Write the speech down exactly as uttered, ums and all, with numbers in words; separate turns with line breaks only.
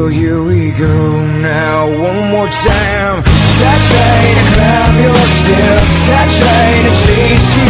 So here we go now, one more time. I try to climb your steps, I try to chase you